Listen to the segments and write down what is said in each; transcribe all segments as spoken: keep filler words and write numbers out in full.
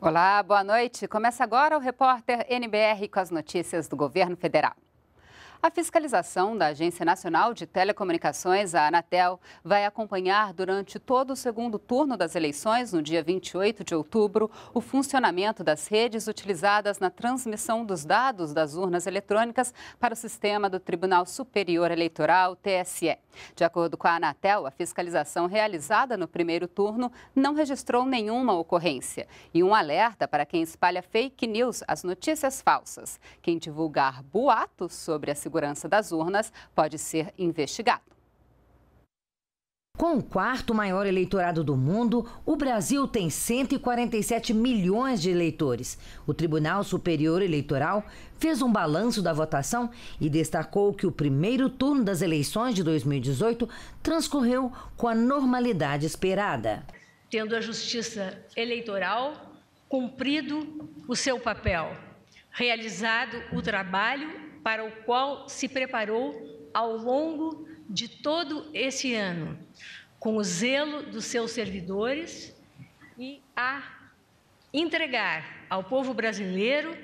Olá, boa noite. Começa agora o repórter N B R com as notícias do governo federal. A fiscalização da Agência Nacional de Telecomunicações, a Anatel, vai acompanhar durante todo o segundo turno das eleições, no dia vinte e oito de outubro, o funcionamento das redes utilizadas na transmissão dos dados das urnas eletrônicas para o sistema do Tribunal Superior Eleitoral, T S E. De acordo com a Anatel, a fiscalização realizada no primeiro turno não registrou nenhuma ocorrência. E um alerta para quem espalha fake news, as notícias falsas. Quem divulgar boatos sobre a segurança segurança das urnas pode ser investigado. Com o quarto maior eleitorado do mundo, o Brasil tem cento e quarenta e sete milhões de eleitores. O Tribunal Superior Eleitoral fez um balanço da votação e destacou que o primeiro turno das eleições de dois mil e dezoito transcorreu com a normalidade esperada. Tendo a Justiça Eleitoral cumprido o seu papel, realizado o trabalho para o qual se preparou ao longo de todo esse ano, com o zelo dos seus servidores e a entregar ao povo brasileiro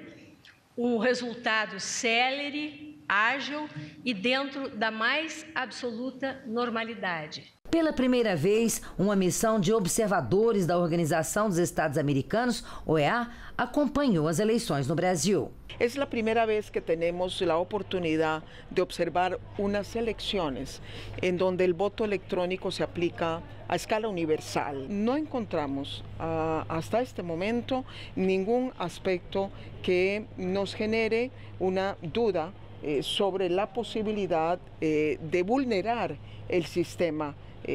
um resultado célere, ágil e dentro da mais absoluta normalidade. Pela primeira vez, uma missão de observadores da Organização dos Estados Americanos, O E A, acompanhou as eleições no Brasil. É a primeira vez que temos a oportunidade de observar umas eleições em donde o voto eletrônico se aplica a escala universal. Não encontramos, uh, hasta este momento, nenhum aspecto que nos genere uma dúvida eh, sobre a possibilidade eh, de vulnerar o sistema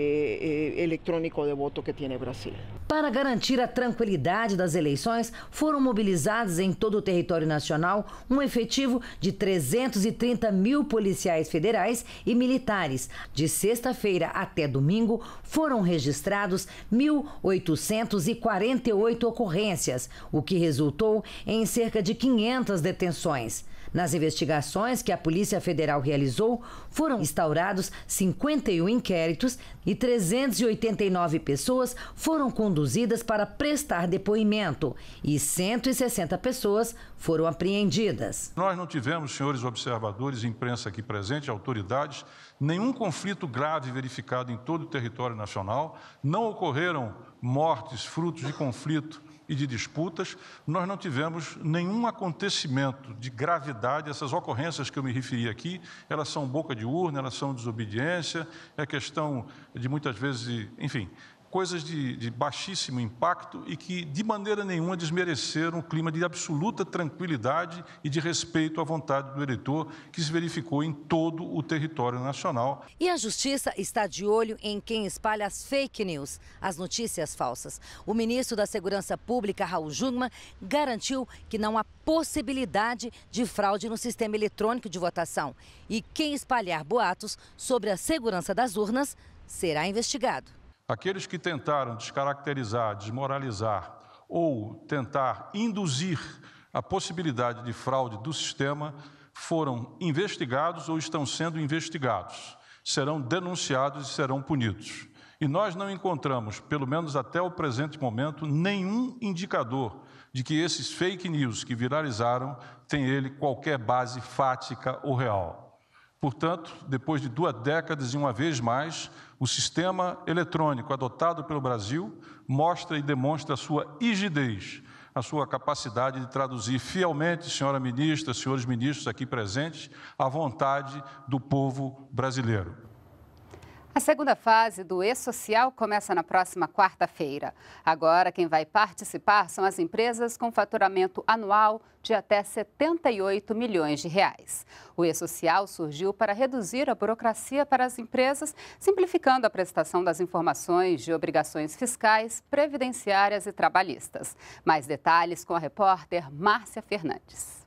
Eh, eh, eletrônico de voto que tem o Brasil. Para garantir a tranquilidade das eleições, foram mobilizados em todo o território nacional um efetivo de trezentos e trinta mil policiais federais e militares. De sexta-feira até domingo, foram registrados mil oitocentas e quarenta e oito ocorrências, o que resultou em cerca de quinhentas detenções. Nas investigações que a Polícia Federal realizou, foram instaurados cinquenta e um inquéritos e trezentas e oitenta e nove pessoas foram conduzidas para prestar depoimento e cento e sessenta pessoas foram apreendidas. Nós não tivemos, senhores observadores, imprensa aqui presente, autoridades, nenhum conflito grave verificado em todo o território nacional, não ocorreram mortes frutos de conflito e de disputas, nós não tivemos nenhum acontecimento de gravidade. Essas ocorrências que eu me referi aqui, elas são boca de urna, elas são desobediência, é questão de muitas vezes, enfim, coisas de, de baixíssimo impacto e que de maneira nenhuma desmereceram um clima de absoluta tranquilidade e de respeito à vontade do eleitor que se verificou em todo o território nacional. E a Justiça está de olho em quem espalha as fake news, as notícias falsas. O ministro da Segurança Pública, Raul Jungmann, garantiu que não há possibilidade de fraude no sistema eletrônico de votação. E quem espalhar boatos sobre a segurança das urnas será investigado. Aqueles que tentaram descaracterizar, desmoralizar ou tentar induzir a possibilidade de fraude do sistema foram investigados ou estão sendo investigados, serão denunciados e serão punidos. E nós não encontramos, pelo menos até o presente momento, nenhum indicador de que esses fake news que viralizaram têm ele qualquer base fática ou real. Portanto, depois de duas décadas e uma vez mais, o sistema eletrônico adotado pelo Brasil mostra e demonstra a sua rigidez, a sua capacidade de traduzir fielmente, senhora ministra, senhores ministros aqui presentes, a vontade do povo brasileiro. A segunda fase do E-Social começa na próxima quarta-feira. Agora, quem vai participar são as empresas com faturamento anual de até setenta e oito milhões de reais. O E-Social surgiu para reduzir a burocracia para as empresas, simplificando a prestação das informações de obrigações fiscais, previdenciárias e trabalhistas. Mais detalhes com a repórter Márcia Fernandes.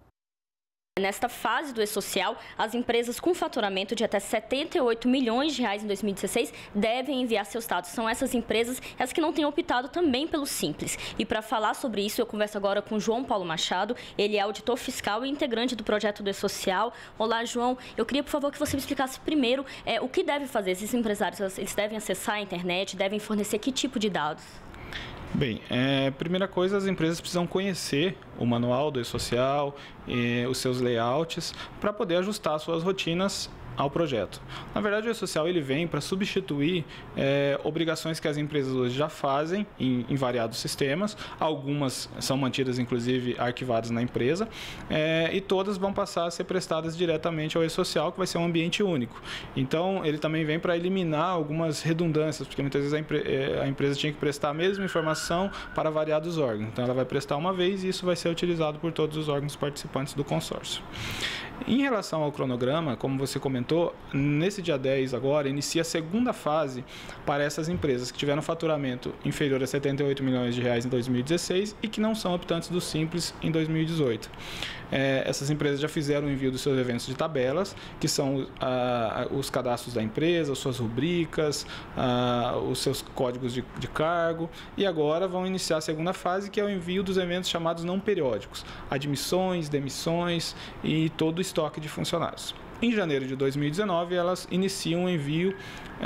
Nesta fase do E-Social, as empresas com faturamento de até setenta e oito milhões de reais em dois mil e dezesseis devem enviar seus dados. São essas empresas as que não têm optado também pelo Simples. E para falar sobre isso, eu converso agora com João Paulo Machado. Ele é auditor fiscal e integrante do projeto do E-Social. Olá, João. Eu queria, por favor, que você me explicasse primeiro é, o que deve fazer esses empresários. Eles devem acessar a internet, devem fornecer que tipo de dados? Bem, é, primeira coisa, as empresas precisam conhecer o manual do e-social, e os seus layouts, para poder ajustar suas rotinas ao projeto. Na verdade, o e-social ele vem para substituir é, obrigações que as empresas hoje já fazem em, em variados sistemas. Algumas são mantidas, inclusive, arquivadas na empresa, é, e todas vão passar a ser prestadas diretamente ao e-social, que vai ser um ambiente único. Então, ele também vem para eliminar algumas redundâncias, porque muitas vezes a, empre a empresa tinha que prestar a mesma informação para variados órgãos. Então, ela vai prestar uma vez e isso vai ser utilizado por todos os órgãos participantes do consórcio. Em relação ao cronograma, como você comentou, nesse dia dez agora, inicia a segunda fase para essas empresas que tiveram faturamento inferior a setenta e oito milhões de reais em dois mil e dezesseis e que não são optantes do Simples em dois mil e dezoito. É, essas empresas já fizeram o envio dos seus eventos de tabelas, que são ah, os cadastros da empresa, as suas rubricas, ah, os seus códigos de, de cargo, e agora vão iniciar a segunda fase, que é o envio dos eventos chamados não periódicos, admissões, demissões e todo o estoque de funcionários. Em janeiro de dois mil e dezenove, elas iniciam o envio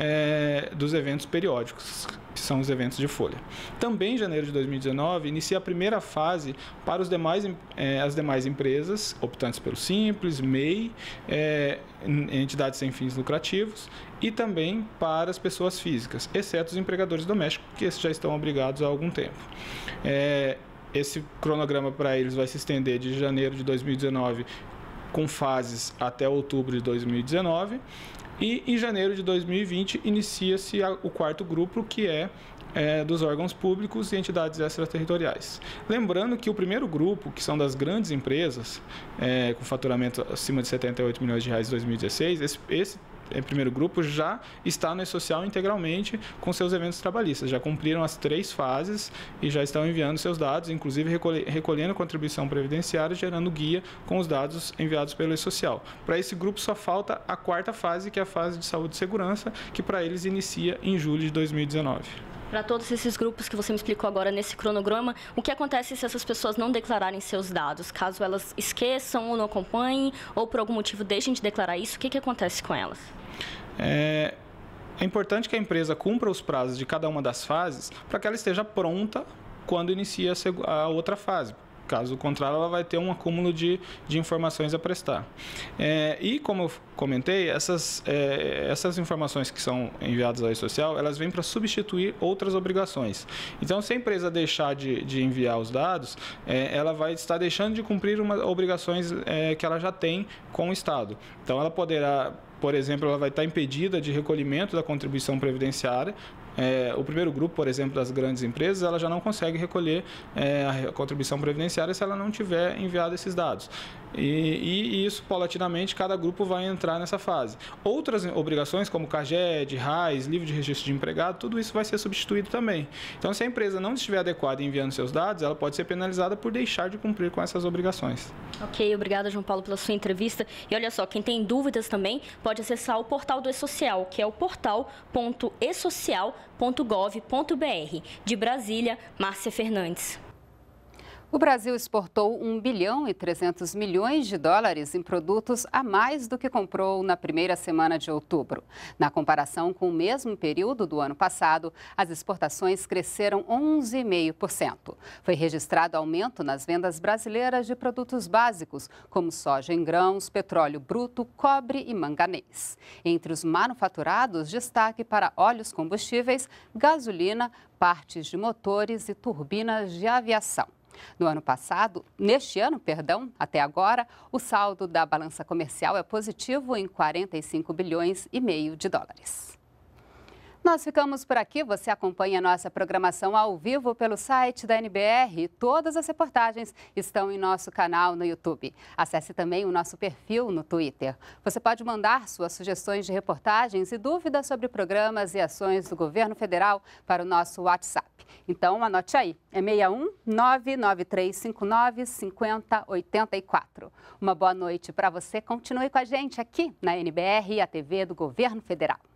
é, dos eventos periódicos, que são os eventos de folha. Também em janeiro de dois mil e dezenove, inicia a primeira fase para os demais, é, as demais empresas, optantes pelo Simples, M E I, é, entidades sem fins lucrativos, e também para as pessoas físicas, exceto os empregadores domésticos, que esses já estão obrigados há algum tempo. É, esse cronograma para eles vai se estender de janeiro de dois mil e dezenove, com fases até outubro de dois mil e dezenove, e em janeiro de dois mil e vinte inicia-se o quarto grupo, que é, é dos órgãos públicos e entidades extraterritoriais. Lembrando que o primeiro grupo, que são das grandes empresas, é, com faturamento acima de setenta e oito milhões de reais em dois mil e dezesseis, esse, esse o primeiro grupo já está no e-social integralmente com seus eventos trabalhistas. Já cumpriram as três fases e já estão enviando seus dados, inclusive recolhendo contribuição previdenciária, gerando guia com os dados enviados pelo e-social. Para esse grupo só falta a quarta fase, que é a fase de saúde e segurança, que para eles inicia em julho de dois mil e dezenove. Para todos esses grupos que você me explicou agora nesse cronograma, o que acontece se essas pessoas não declararem seus dados? Caso elas esqueçam ou não acompanhem, ou por algum motivo deixem de declarar isso, o que, que acontece com elas? É, é importante que a empresa cumpra os prazos de cada uma das fases para que ela esteja pronta quando inicia a, a outra fase. Caso contrário, ela vai ter um acúmulo de, de informações a prestar. É, e, como eu comentei, essas, é, essas informações que são enviadas ao e-social, elas vêm para substituir outras obrigações. Então, se a empresa deixar de, de enviar os dados, é, ela vai estar deixando de cumprir uma, obrigações é, que ela já tem com o Estado. Então, ela poderá, por exemplo, ela vai estar impedida de recolhimento da contribuição previdenciária. É, o primeiro grupo, por exemplo, das grandes empresas, ela já não consegue recolher é, a contribuição previdenciária se ela não tiver enviado esses dados. E, e, e isso, paulatinamente, cada grupo vai entrar nessa fase. Outras obrigações, como CAGED, RAIS, livro de registro de empregado, tudo isso vai ser substituído também. Então, se a empresa não estiver adequada em enviando seus dados, ela pode ser penalizada por deixar de cumprir com essas obrigações. Ok, obrigada, João Paulo, pela sua entrevista. E olha só, quem tem dúvidas também pode acessar o portal do e-social, que é o portal ponto e social ponto gov ponto br. De Brasília, Márcia Fernandes. O Brasil exportou um bilhão e trezentos milhões de dólares em produtos a mais do que comprou na primeira semana de outubro. Na comparação com o mesmo período do ano passado, as exportações cresceram onze vírgula cinco por cento. Foi registrado aumento nas vendas brasileiras de produtos básicos, como soja em grãos, petróleo bruto, cobre e manganês. Entre os manufaturados, destaque para óleos combustíveis, gasolina, partes de motores e turbinas de aviação. No ano passado, neste ano, perdão, até agora, o saldo da balança comercial é positivo em quarenta e cinco bilhões e meio de dólares. Nós ficamos por aqui. Você acompanha a nossa programação ao vivo pelo site da N B R. Todas as reportagens estão em nosso canal no YouTube. Acesse também o nosso perfil no Twitter. Você pode mandar suas sugestões de reportagens e dúvidas sobre programas e ações do governo federal para o nosso WhatsApp. Então, anote aí, é seis um nove nove três cinco nove cinco zero oito quatro. Uma boa noite para você. Continue com a gente aqui na N B R, a T V do Governo Federal.